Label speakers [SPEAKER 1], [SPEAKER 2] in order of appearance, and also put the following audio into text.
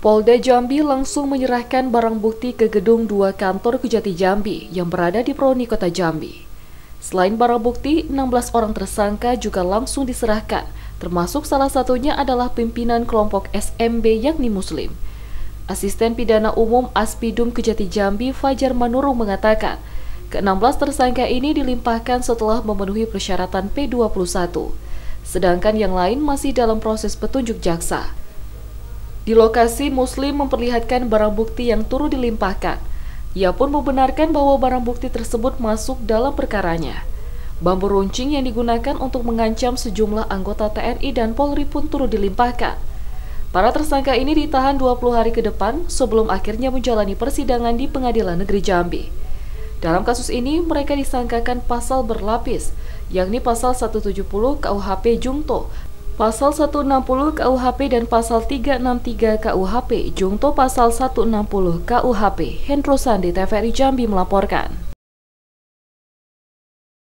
[SPEAKER 1] Polda Jambi langsung menyerahkan barang bukti ke gedung 2 kantor Kejati Jambi yang berada di Proni Kota Jambi. Selain barang bukti, 16 orang tersangka juga langsung diserahkan, termasuk salah satunya adalah pimpinan kelompok SMB yakni Muslim. Asisten Pidana Umum Aspidum Kejati Jambi Fajar Manurung mengatakan, ke-16 tersangka ini dilimpahkan setelah memenuhi persyaratan P21, sedangkan yang lain masih dalam proses petunjuk jaksa. Di lokasi, Muslim memperlihatkan barang bukti yang turut dilimpahkan. Ia pun membenarkan bahwa barang bukti tersebut masuk dalam perkaranya. Bambu runcing yang digunakan untuk mengancam sejumlah anggota TNI dan Polri pun turut dilimpahkan. Para tersangka ini ditahan 20 hari ke depan sebelum akhirnya menjalani persidangan di Pengadilan Negeri Jambi. Dalam kasus ini, mereka disangkakan pasal berlapis, yakni pasal 170 KUHP Jungto, pasal 160 KUHP dan pasal 363 KUHP Jungto pasal 160 KUHP. Hendro Sandi, TVRI Jambi melaporkan.